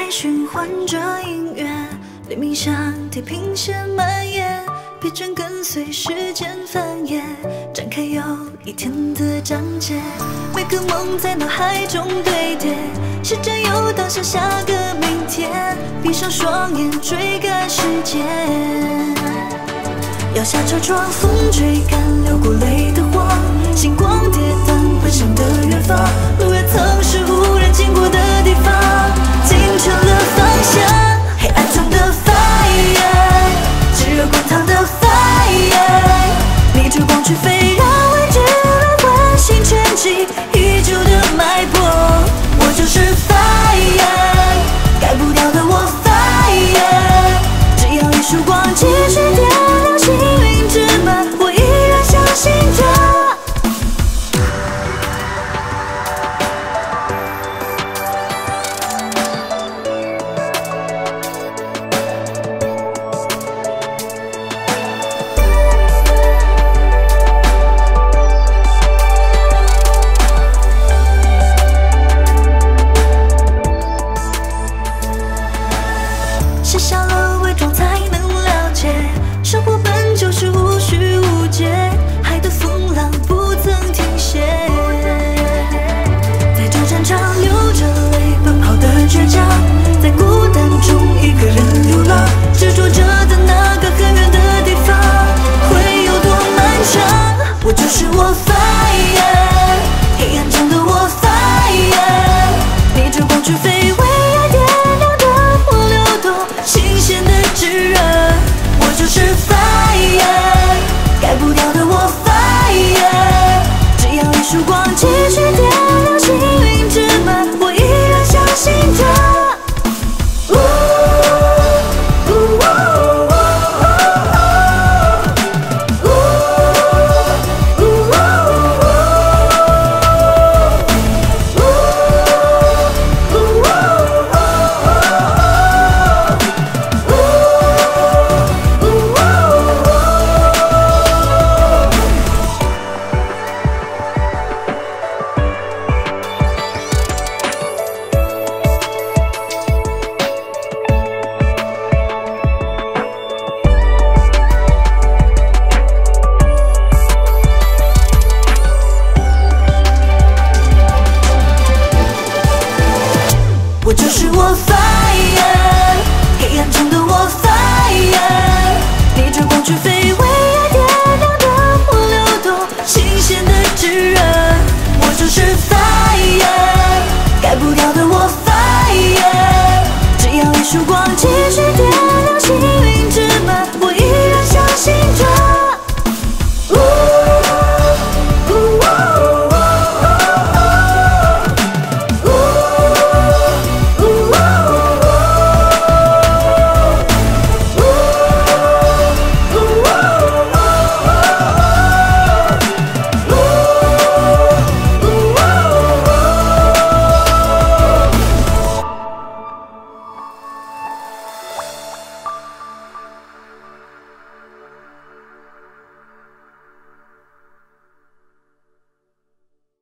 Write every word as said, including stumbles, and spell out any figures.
在循环着音乐，黎明像地平线蔓延，疲倦跟随时间繁衍，展开又一天的章节。每个梦在脑海中堆叠，是占有当下下个明天。闭上双眼追赶时间，摇下车窗，风吹干流过泪的谎，星光跌宕奔向的远方，路也曾是无人经过的地方，尽成了方向。黑暗中的 fire， 炙热滚烫的 fire， 逆着光去飞，让未知来唤醒沉寂已久的脉搏。我就是 fire， 改不掉的我 fire， 只要一束光继续点亮幸运之门，我依然相信着。卸下了伪装才能了解，生活本就是无序无节，海的风浪不曾停歇，在这战场流着泪奔跑的倔强，在孤单中一个人流浪，执着着的那个很远的地方会有多漫长。我就是我 fire， 黑暗中的我 fire， 逆着光去飞，为爱点亮的火流动新鲜的炙热。我就是 fire， 改不掉的我 fire， 只要一束光继续点亮幸运之门，我依然相信着。呜呜呜呜呜呜我就是我 fire， 黑暗中的我 fire， 逆着光去飞。